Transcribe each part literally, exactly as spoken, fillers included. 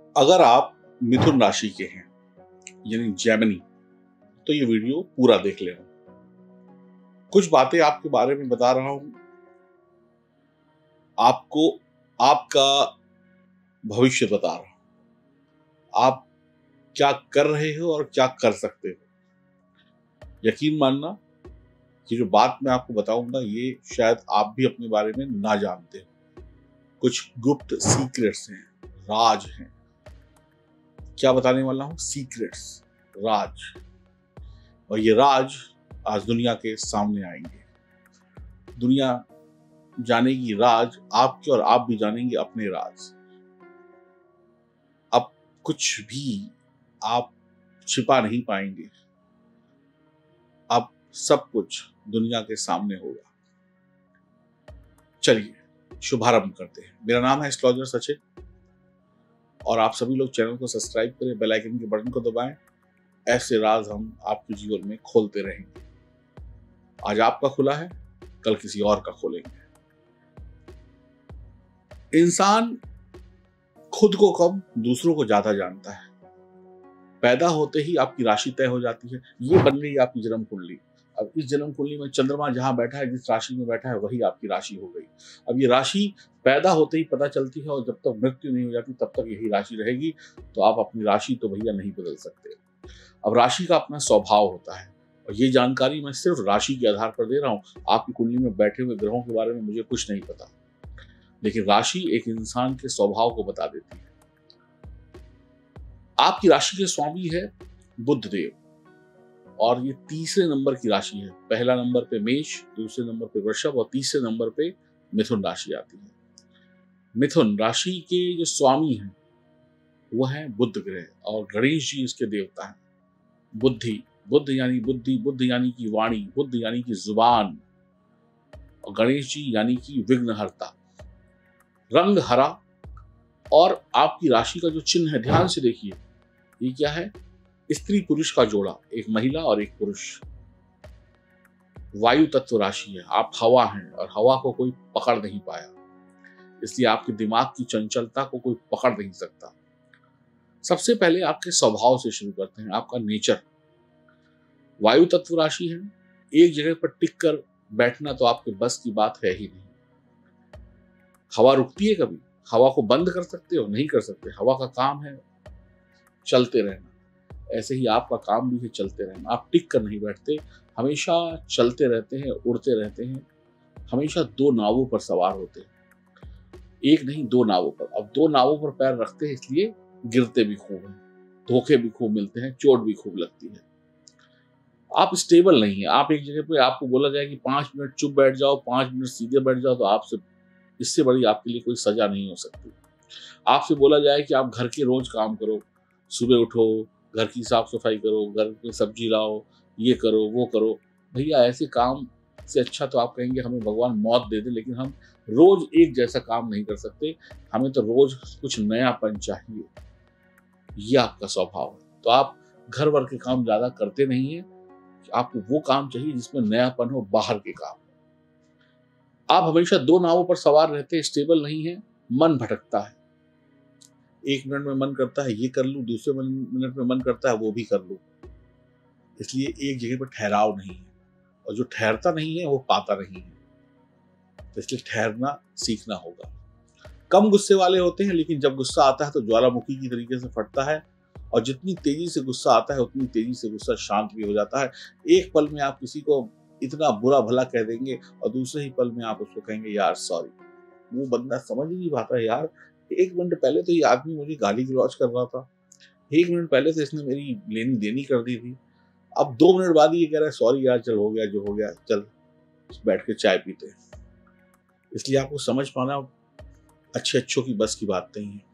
अगर आप मिथुन राशि के हैं यानी जेमिनी, तो ये वीडियो पूरा देख लेना। कुछ बातें आपके बारे में बता रहा हूं, आपको आपका भविष्य बता रहा हूं, आप क्या कर रहे हो और क्या कर सकते हो। यकीन मानना कि जो बात मैं आपको बताऊंगा ये शायद आप भी अपने बारे में ना जानते हो। कुछ गुप्त सीक्रेट्स हैं, राज हैं। क्या बताने वाला हूं? सीक्रेट्स, राज। और ये राज आज दुनिया के सामने आएंगे। दुनिया जानेगी राज आपके और आप भी जानेंगे अपने राज। अब कुछ भी आप छिपा नहीं पाएंगे। अब सब कुछ दुनिया के सामने होगा। चलिए शुभारंभ करते हैं। मेरा नाम है एस्ट्रोलॉजर सचिन और आप सभी लोग चैनल को सब्सक्राइब करें, बेल आइकन के बटन को दबाएं। ऐसे राज हम आपके जीवन में खोलते रहेंगे। आज आपका खुला है, कल किसी और का खोलेंगे। इंसान खुद को कम, दूसरों को ज्यादा जानता है। पैदा होते ही आपकी राशि तय हो जाती है। ये बन गई आपकी जन्म कुंडली। अब इस जन्म कुंडली में चंद्रमा जहां बैठा है, जिस राशि में बैठा है, वही आपकी राशि हो गई। अब ये राशि पैदा होते ही पता चलती है और जब तक मृत्यु नहीं हो जाती तब तक यही राशि रहेगी। तो आप अपनी राशि तो भैया नहीं बदल सकते। अब राशि का अपना स्वभाव होता है और ये जानकारी मैं सिर्फ राशि के आधार पर दे रहा हूं। आपकी कुंडली में बैठे हुए ग्रहों के बारे में मुझे कुछ नहीं पता, लेकिन राशि एक इंसान के स्वभाव को बता देती है। आपकी राशि के स्वामी है बुध देव और ये तीसरे नंबर की राशि है। पहला नंबर पे मेष, दूसरे नंबर पे वृषभ और तीसरे नंबर पे मिथुन राशि आती है। मिथुन राशि के जो स्वामी हैं वो है बुध ग्रह और गणेश जी इसके देवता हैं। बुद्धि, बुद्ध यानी बुद्धि, बुद्ध यानी कि वाणी, बुद्ध यानी कि जुबान और गणेश जी यानी कि विघ्नहर्ता। रंग हरा और आपकी राशि का जो चिन्ह है, ध्यान से देखिए, ये क्या है? स्त्री पुरुष का जोड़ा, एक महिला और एक पुरुष। वायु तत्व राशि है, आप हवा हैं और हवा को कोई पकड़ नहीं पाया, इसलिए आपके दिमाग की चंचलता को कोई पकड़ नहीं सकता। सबसे पहले आपके स्वभाव से शुरू करते हैं, आपका नेचर। वायु तत्व राशि है, एक जगह पर टिक कर बैठना तो आपके बस की बात है ही नहीं। हवा रुकती है कभी? हवा को बंद कर सकते हो? नहीं कर सकते। हवा का काम है चलते रहना। ऐसे ही आपका काम भी है चलते रहना। आप टिक कर नहीं बैठते, हमेशा चलते रहते हैं, उड़ते रहते हैं, हमेशा दो नावों पर सवार होते हैं। एक नहीं, दो नावों पर। अब दो नावों पर पैर रखते हैं इसलिए गिरते भी खूब हैं, धोखे भी खूब मिलते हैं, चोट भी खूब लगती है। आप स्टेबल नहीं है। आप एक जगह पे आपको बोला जाए कि पांच मिनट चुप बैठ जाओ, पांच मिनट सीधे बैठ जाओ, तो आपसे इससे बड़ी आपके लिए कोई सजा नहीं हो सकती। आपसे बोला जाए कि आप घर के रोज काम करो, सुबह उठो, घर की साफ सफाई करो, घर में सब्जी लाओ, ये करो वो करो, भैया ऐसे काम से अच्छा तो आप कहेंगे हमें भगवान मौत दे दे। लेकिन हम रोज एक जैसा काम नहीं कर सकते, हमें तो रोज कुछ नयापन चाहिए। ये आपका स्वभाव है। तो आप घर वर के काम ज्यादा करते नहीं है, आपको वो काम चाहिए जिसमें नयापन हो, बाहर के काम। आप हमेशा दो नावों पर सवार रहते हैं, स्टेबल नहीं है, मन भटकता है। एक मिनट में मन करता है ये कर लूं, दूसरे मिनट में मन करता है वो भी कर लूं। इसलिए एक जगह पर ठहराव नहीं है और जो ठहरता नहीं है वो पाता नहीं है। तो इसलिए ठहरना सीखना होगा। कम गुस्से वाले होते हैं, लेकिन जब गुस्सा आता है तो ज्वालामुखी की तरीके से फटता है और जितनी तेजी से गुस्सा आता है उतनी तेजी से गुस्सा शांत भी हो जाता है। एक पल में आप किसी को इतना बुरा भला कह देंगे और दूसरे ही पल में आप उसको कहेंगे यार सॉरी। वो बंदा समझ ही नहीं पाता यार, एक मिनट पहले तो ये आदमी मुझे गाली गलौज कर रहा था, एक मिनट पहले तो इसने मेरी लेनी देनी कर दी थी, अब दो मिनट बाद ये कह रहा है सॉरी यार, चल हो गया जो हो गया, चल बैठ के चाय पीते हैं। इसलिए आपको समझ पाना अच्छे अच्छों की बस की बात नहीं है।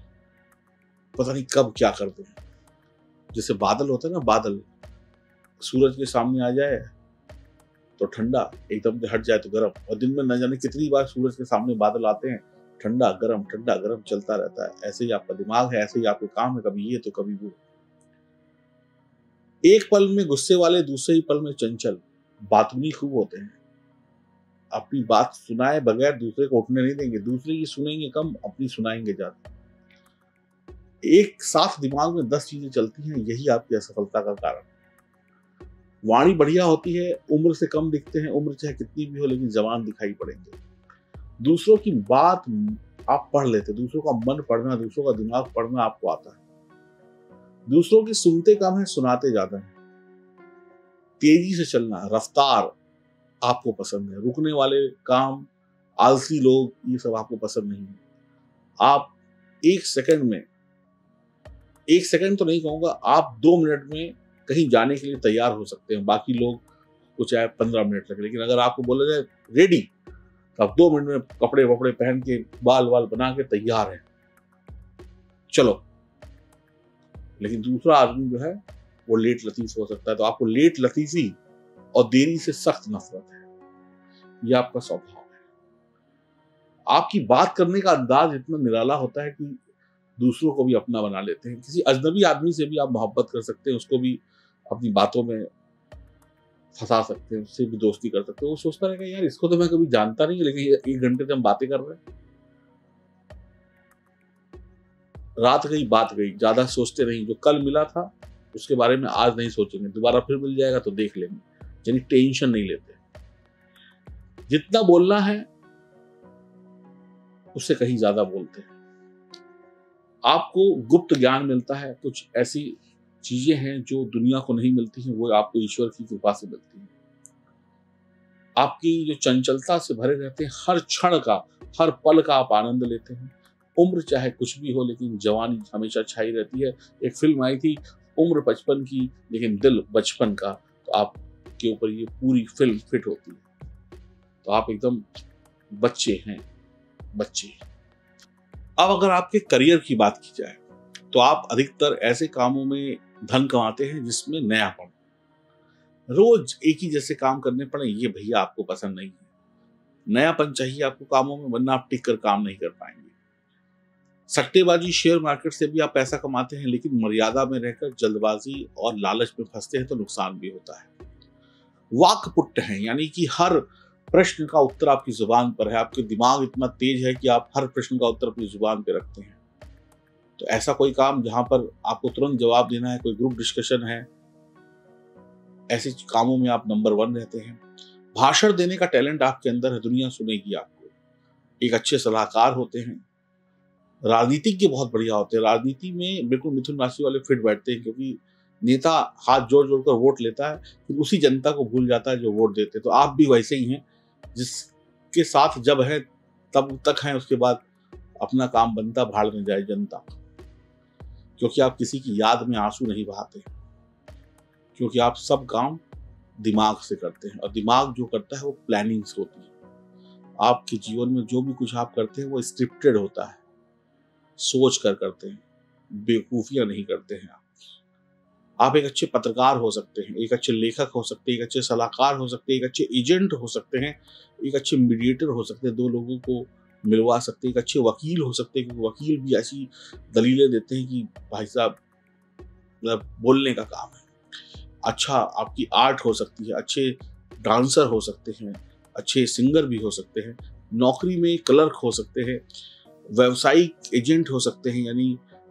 पता नहीं कब क्या कर दे। जैसे बादल होता है ना, बादल सूरज के सामने आ जाए तो ठंडा, एकदम से हट जाए तो गर्म। और दिन में न जाने कितनी बार सूरज के सामने बादल आते हैं, ठंडा गरम ठंडा गरम चलता रहता है। ऐसे ही आपका दिमाग है, ऐसे ही आपके काम है, कभी ये तो कभी वो। एक पल में गुस्से वाले, दूसरे ही पल में चंचल। बातूनी खूब होते हैं, अपनी बात सुनाए बगैर दूसरे को उठने नहीं देंगे। दूसरे की सुनेंगे कम, अपनी सुनाएंगे ज्यादा। एक साथ दिमाग में दस चीजें चलती हैं, यही आपकी असफलता का कारण है। वाणी बढ़िया होती है, उम्र से कम दिखते हैं, उम्र चाहे कितनी भी हो लेकिन जवान दिखाई पड़ेंगे। दूसरों की बात आप पढ़ लेते, दूसरों का मन पढ़ना, दूसरों का दिमाग पढ़ना आपको आता है। दूसरों की सुनते कम है, सुनाते ज्यादा है। तेजी से चलना, रफ्तार आपको पसंद है। रुकने वाले काम, आलसी लोग, ये सब आपको पसंद नहीं है। आप एक सेकंड में, एक सेकंड तो नहीं कहूंगा, आप दो मिनट में कहीं जाने के लिए तैयार हो सकते हैं। बाकी लोग को चाहे पंद्रह मिनट लगे, लेकिन अगर आपको बोला जाए रेडी, तो आप दो मिनट में कपड़े वपड़े पहन के, बाल वाल बना के तैयार हैं, चलो। लेकिन दूसरा आदमी जो है वो लेट लतीफ हो सकता है। तो आपको लेट लतीफी और देरी से सख्त नफरत है, यह आपका स्वभाव है। आपकी बात करने का अंदाज इतना निराला होता है कि दूसरों को भी अपना बना लेते हैं। किसी अजनबी आदमी से भी आप मोहब्बत कर सकते हैं, उसको भी अपनी बातों में फंसा सकते हैं, उससे भी दोस्ती कर सकते हैं। वो सोचता रहेगा यार इसको तो मैं कभी जानता नहीं, लेकिन एक घंटे से हम बातें कर रहे हैं। रात गई बात गई, ज्यादा सोचते नहीं। जो कल मिला था उसके बारे में आज नहीं सोचेंगे, दोबारा फिर मिल जाएगा तो देख लेंगे, यानी टेंशन नहीं लेते। जितना बोलना है उससे कहीं ज्यादा बोलते हैं। आपको गुप्त ज्ञान मिलता है, कुछ ऐसी चीजें हैं जो दुनिया को नहीं मिलती हैं, वो आपको ईश्वर की कृपा से मिलती हैं। आपकी जो चंचलता से भरे रहते हैं, हर क्षण का, हर पल का आप आनंद लेते हैं। उम्र चाहे कुछ भी हो, लेकिन जवानी हमेशा छाई रहती है। एक फिल्म आई थी, उम्र बचपन की लेकिन दिल बचपन का, तो आपके ऊपर ये पूरी फिल्म फिट होती है। तो आप एकदम बच्चे हैं, बच्चे। अब अगर आपके करियर की बात की जाए तो आप अधिकतर ऐसे कामों में धन कमाते हैं जिसमें नयापन, रोज एक ही जैसे काम करने पड़े, ये भैया आपको पसंद नहीं है। नयापन चाहिए आपको कामों में, वरना आप टिक कर काम नहीं कर पाएंगे। सट्टेबाजी, शेयर मार्केट से भी आप पैसा कमाते हैं, लेकिन मर्यादा में रहकर जल्दबाजी और लालच में फंसते हैं तो नुकसान भी होता है। वाक्पुट हैं, यानी कि हर प्रश्न का उत्तर आपकी जुबान पर है। आपके दिमाग इतना तेज है कि आप हर प्रश्न का उत्तर अपनी जुबान पे रखते हैं। तो ऐसा कोई काम जहां पर आपको तुरंत जवाब देना है, कोई ग्रुप डिस्कशन है, ऐसे कामों में आप नंबर वन रहते हैं। भाषण देने का टैलेंट आपके अंदर है, दुनिया सुनेगी आपको। एक अच्छे सलाहकार होते हैं। राजनीतिज्ञ बहुत बढ़िया होते हैं। राजनीति में बिल्कुल मिथुन राशि वाले फिट बैठते हैं, क्योंकि नेता हाथ जोड़ जोड़ कर वोट लेता है, फिर उसी जनता को भूल जाता है जो वोट देते। तो आप भी वैसे ही हैं, जिसके साथ जब है तब तक हैं, उसके बाद अपना काम बनता, भाड़ में जाए जनता। क्योंकि आप किसी की याद में आंसू नहीं बहाते, क्योंकि आप सब काम दिमाग से करते हैं, और दिमाग जो करता है वो प्लानिंग्स होती है। आपके जीवन में जो भी कुछ आप करते हैं वो स्क्रिप्टेड होता है, सोच कर करते हैं, बेवकूफियां नहीं करते हैं। आप आप एक अच्छे पत्रकार हो सकते हैं, एक अच्छे लेखक हो सकते हैं, एक अच्छे सलाहकार हो सकते हैं, एक अच्छे एजेंट हो सकते हैं, एक अच्छे मीडिएटर हो सकते हैं, दो लोगों को मिलवा सकते हैं, एक अच्छे वकील हो सकते हैं, क्योंकि वकील भी ऐसी दलीलें देते हैं कि भाई साहब, मतलब बोलने का काम है। अच्छा, आपकी आर्ट हो सकती है, अच्छे डांसर हो सकते हैं, अच्छे सिंगर भी हो सकते हैं, नौकरी में क्लर्क हो सकते हैं, व्यवसायिक एजेंट हो सकते हैं, यानी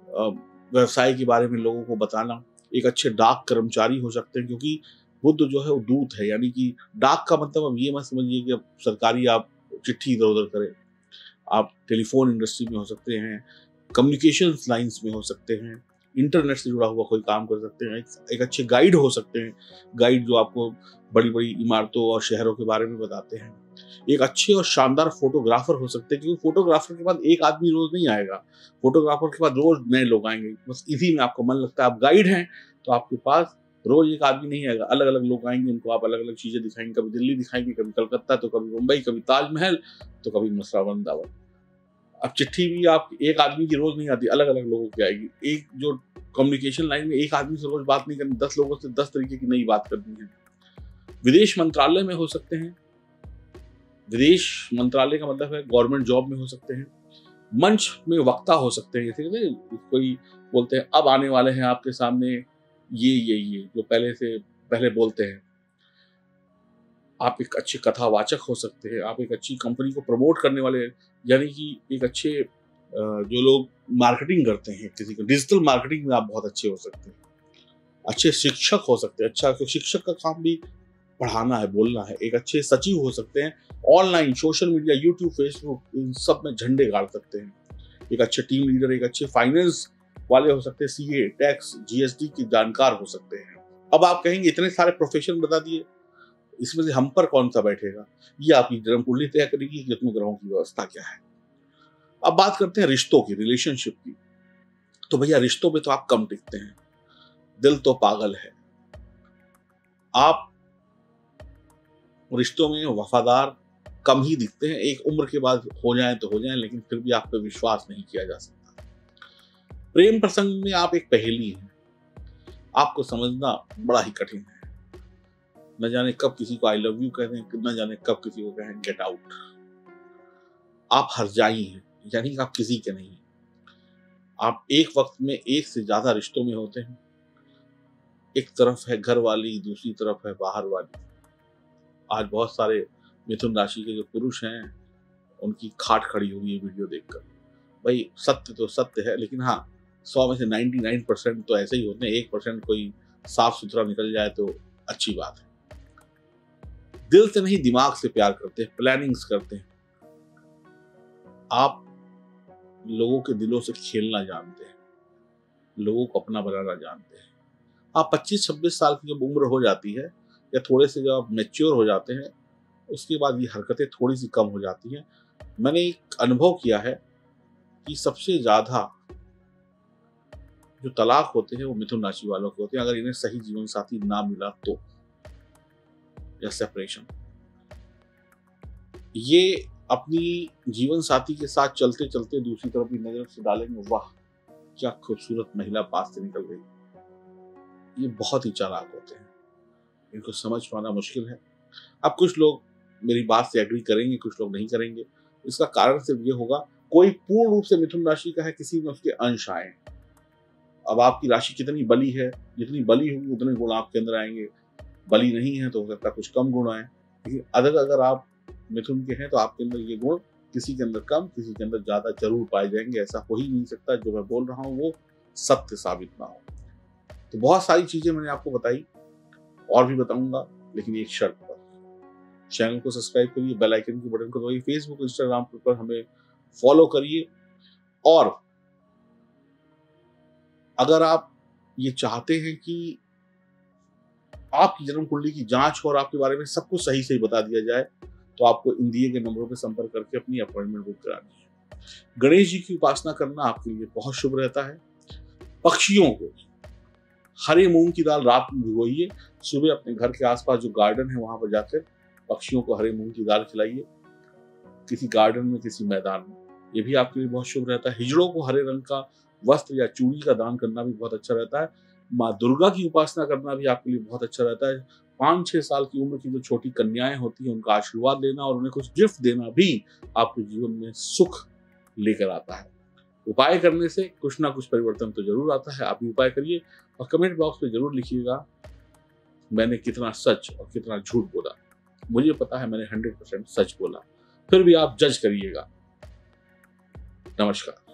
व्यवसाय के बारे में लोगों को बताना, एक अच्छे डाक कर्मचारी हो सकते हैं, क्योंकि बुद्ध जो है वो दूत है। यानी कि डाक का मतलब अब ये मत समझिए कि अब सरकारी आप चिट्ठी इधर उधर करें। आप टेलीफोन इंडस्ट्री में हो सकते हैं, कम्युनिकेशंस लाइंस में हो सकते हैं, इंटरनेट से जुड़ा हुआ कोई काम कर सकते हैं, एक, एक अच्छे गाइड हो सकते हैं, गाइड जो आपको बड़ी बड़ी इमारतों और शहरों के बारे में बताते हैं। एक अच्छे और शानदार फोटोग्राफर हो सकते हैं, क्योंकि फोटोग्राफर के बाद एक आदमी रोज नहीं आएगा, फोटोग्राफर के बाद रोज नए लोग आएंगे, बस इसी में आपको मन लगता है। आप गाइड हैं तो आपके पास रोज एक आदमी नहीं आएगा, अलग अलग लोग आएंगे, उनको आप अलग अलग चीजें दिखाएंगे, कभी दिल्ली दिखाएंगे, कभी कलकत्ता, तो कभी मुंबई, कभी ताजमहल, तो कभी मथुरा वृंदावन। अब चिट्ठी भी आप एक आदमी की रोज नहीं आती, अलग अलग लोगों की आएगी। एक जो कम्युनिकेशन लाइन में एक आदमी से रोज बात नहीं करनी, दस लोगों से दस तरीके की नई बात करनी है। विदेश मंत्रालय में हो सकते हैं, विदेश मंत्रालय का मतलब है गवर्नमेंट जॉब में हो सकते हैं। मंच में वक्ता हो सकते हैं, जैसे कोई बोलते हैं अब आने वाले हैं आपके सामने ये ये ये जो पहले से पहले बोलते हैं। आप एक अच्छे कथावाचक हो सकते हैं, आप एक अच्छी कंपनी को प्रमोट करने वाले, यानी कि एक अच्छे जो लोग मार्केटिंग करते हैं, किसी को डिजिटल मार्केटिंग में आप बहुत अच्छे हो सकते हैं, अच्छे शिक्षक हो सकते हैं। अच्छा, क्योंकि शिक्षक का काम भी पढ़ाना है, बोलना है। एक अच्छे सचिव हो सकते हैं, online social media, YouTube, Facebook, इन सब में झंडे गाड़ सकते हैं। एक अच्छे टीम लीडर, एक अच्छे फाइनेंस वाले हो सकते हैं, सीए, टैक्स, जीएसटी के जानकार हो सकते हैं। अब आप कहेंगे इतने सारे प्रोफेशन बता दिए, इसमें से हम पर कौन सा बैठेगा? ये आपकी जन्म कुंडली तय करेगी कि रत्न ग्रहों की व्यवस्था क्या है। अब बात करते हैं रिश्तों की, रिलेशनशिप की। तो भैया रिश्तों में तो आप कम टिकते हैं, दिल तो पागल है। आप रिश्तों में वफादार कम ही दिखते हैं। एक उम्र के बाद हो जाए तो हो जाए, लेकिन फिर भी आप पे विश्वास नहीं किया जा सकता। प्रेम प्रसंग में आप एक पहेली हैं, आपको समझना बड़ा ही कठिन है। न जाने कब किसी को आई लव यू कह दें, न जाने कब किसी को कहें गेट आउट। आप हरजाई हैं, यानी कि आप किसी के नहीं हैं। आप एक वक्त में एक से ज्यादा रिश्तों में होते हैं। एक तरफ है घर वाली, दूसरी तरफ है बाहर वाली। आज बहुत सारे मिथुन राशि के जो पुरुष हैं, उनकी खाट खड़ी हुई है वीडियो देखकर। भाई सत्य तो सत्य है, लेकिन हाँ, सौ में से निन्यानवे परसेंट तो ऐसे ही होते हैं। एक परसेंट कोई साफ सुथरा निकल जाए तो अच्छी बात है। दिल से नहीं, दिमाग से प्यार करते हैं, प्लानिंग्स करते हैं। आप लोगों के दिलों से खेलना जानते हैं, लोगों को अपना बनाना जानते हैं। आप पच्चीस छब्बीस साल की जब उम्र हो जाती है, या थोड़े से जब आप मैच्योर हो जाते हैं, उसके बाद ये हरकतें थोड़ी सी कम हो जाती हैं। मैंने एक अनुभव किया है कि सबसे ज्यादा जो तलाक होते हैं वो मिथुन राशि वालों के होते हैं, अगर इन्हें सही जीवन साथी ना मिला तो, या सेपरेशन। ये अपनी जीवन साथी के साथ चलते चलते दूसरी तरफ भी नजर से डालेंगे, वाह क्या खूबसूरत महिला पास से निकल गई। ये बहुत ही चालाक होते हैं, इनको समझ पाना मुश्किल है। अब कुछ लोग मेरी बात से एग्री करेंगे, कुछ लोग नहीं करेंगे। इसका कारण सिर्फ ये होगा, कोई पूर्ण रूप से मिथुन राशि का है, किसी में उसके अंश आए। अब आपकी राशि कितनी बली है, जितनी बली होगी उतने गुण आपके अंदर आएंगे। बली नहीं है तो हो सकता है कुछ कम गुण आए। लेकिन अगर अगर आप मिथुन के हैं तो आपके अंदर ये गुण किसी के अंदर कम, किसी के अंदर ज्यादा जरूर पाए जाएंगे। ऐसा हो ही नहीं सकता जो मैं बोल रहा हूँ वो सत्य साबित ना हो। तो बहुत सारी चीजें मैंने आपको बताई, और भी बताऊंगा, लेकिन एक शर्त पर। चैनल को सब्सक्राइब करिए, बेल आइकन के बटन को दबाइए, फेसबुक इंस्टाग्राम पर हमें फॉलो करिए। और अगर आप ये चाहते हैं कि आपकी जन्म कुंडली की जांच हो और आपके बारे में सब कुछ सही सही बता दिया जाए, तो आपको इन दिए गए नंबरों पर संपर्क करके अपनी अपॉइंटमेंट बुक करानी है। गणेश जी की उपासना करना आपके लिए बहुत शुभ रहता है। पक्षियों को हरे मूंग की दाल रात में भिगोइए, सुबह अपने घर के आसपास जो गार्डन है वहां पर जाकर पक्षियों को हरे मूंग की दाल खिलाइए, किसी गार्डन में, किसी मैदान में। ये भी आपके लिए बहुत शुभ रहता है। हिजड़ों को हरे रंग का वस्त्र या चूड़ी का दान करना भी बहुत अच्छा रहता है। माँ दुर्गा की उपासना करना भी आपके लिए बहुत अच्छा रहता है। पाँच छह साल की उम्र की जो छोटी कन्याएं होती हैं, उनका आशीर्वाद लेना और उन्हें कुछ गिफ्ट देना भी आपके जीवन में सुख लेकर आता है। उपाय करने से कुछ ना कुछ परिवर्तन तो जरूर आता है। आप भी उपाय करिए और कमेंट बॉक्स में जरूर लिखिएगा मैंने कितना सच और कितना झूठ बोला। मुझे पता है मैंने हंड्रेड परसेंट सच बोला, फिर भी आप जज करिएगा। नमस्कार।